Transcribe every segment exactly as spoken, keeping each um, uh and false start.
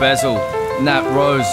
Basil, Nat Rose.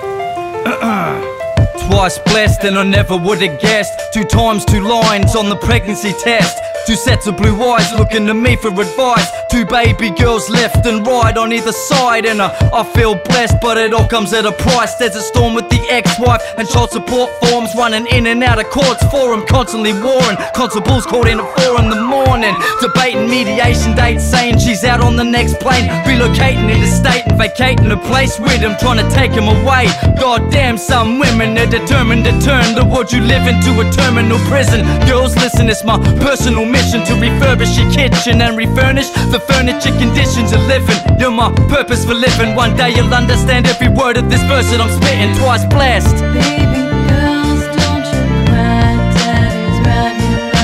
Twice blessed and I never would've guessed. Two times two lines on the pregnancy test. Two sets of blue eyes looking to me for advice. Two baby girls left and right on either side. And I, I feel blessed, but it all comes at a price. There's a storm with the ex-wife and child support forms running in and out of courts for him, constantly warring. Constables called in at four in the morning, debating mediation dates, saying she's out on the next plane, relocating interstate and vacating a place with him, trying to take him away. Goddamn, some women are determined to turn the world you live into a terminal prison. Girls, listen, it's my personal mission to refurbish your kitchen and refurnish the furniture conditions of living. You're my purpose for living. One day you'll understand every word of this verse that I'm spitting. Twice blessed. Baby girls, don't you cry, Daddy's right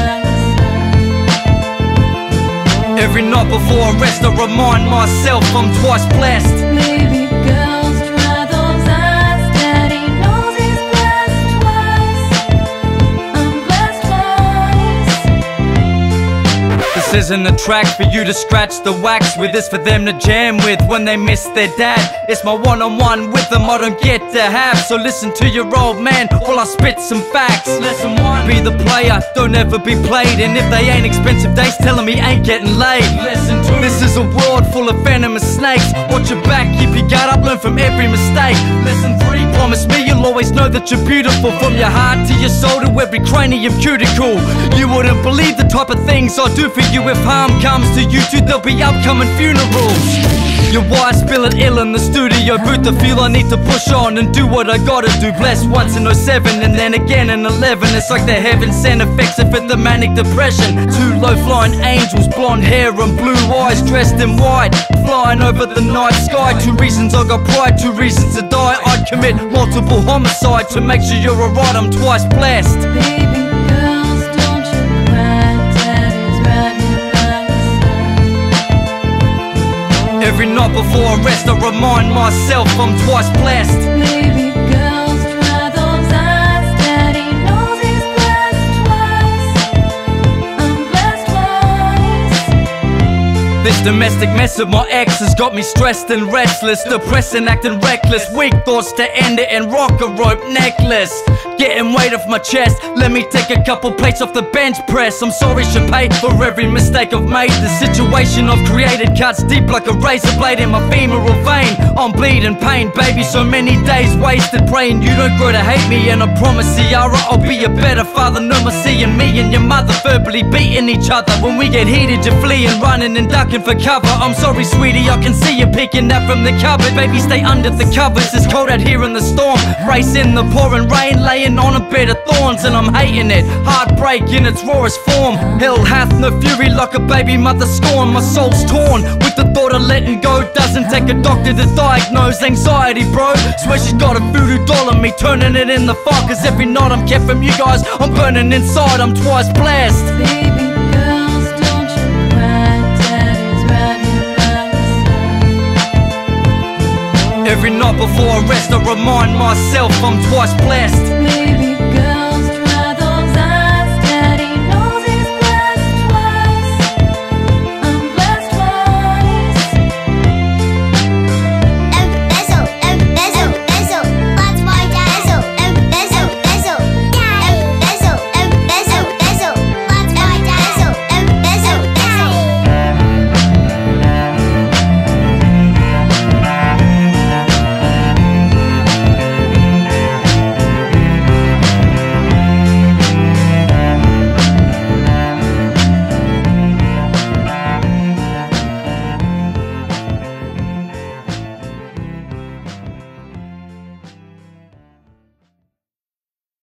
here by your side. Every night before I rest I remind myself I'm twice blessed. Baby girls, dry those eyes, Daddy knows he's blessed twice. I'm blessed twice. This isn't a track for you to scratch the wax with. It's for them to jam with when they miss their dad. It's my one-on-one with them I don't get to have. So listen to your old man while I spit some facts. Lesson one, be the player, don't ever be played. And if they ain't expensive dates, tell them he ain't getting laid. Lesson two, this is a world full of venomous snakes. Watch your back, keep your guard up, learn from every mistake. Lesson three, promise me you'll always know that you're beautiful. From your heart to your soul to every cranium cuticle. You wouldn't believe the type of things I do for you. If harm comes to you too, there'll be upcoming funerals. Your wife's feeling ill in the studio booth. I feel I need to push on and do what I gotta do. Blessed once in oh seven and then again in eleven. It's like the heaven sent effects of the manic depression. Two low-flying angels, blonde hair and blue eyes, dressed in white, flying over the night sky. Two reasons I got pride, two reasons to die. I'd commit multiple homicide to make sure you're alright. I'm twice blessed. Baby girls, don't you cry, Daddy's right here by your side. Every night before I rest I remind myself I'm twice blessed. Baby girls, dry those eyes, Daddy knows he's blessed twice. I'm blessed twice. This domestic mess of my ex has got me stressed and restless, depressed and acting reckless. Weak thoughts to end it and rock a rope necklace. Getting weight off my chest, let me take a couple plates off the bench press. I'm sorry, should pay for every mistake I've made. The situation I've created cuts deep like a razor blade in my femoral vein. I'm bleeding pain, baby, so many days wasted praying you don't grow to hate me. And I promise, Ciara, I'll be a better father. No more seeing me and your mother verbally beating each other. When we get heated, you're fleeing, running and ducking for cover. I'm sorry, sweetie, I can see you picking that from the cupboard. Baby, stay under the covers, it's cold out here in the storm. Brace in the pouring rain, laying on a bed of thorns, and I'm hating it. Heartbreak in its rawest form. Hell hath no fury like a baby mother scorn. My soul's torn with the thought of letting go. Doesn't take a doctor to diagnose anxiety, bro. Swear she's got a voodoo doll on me, turning it in the fire. Cause every night I'm kept from you guys, I'm burning inside, I'm twice blessed. Baby girls, don't you cry, Daddy's right here by your side. Every night before I rest I remind myself I'm twice blessed.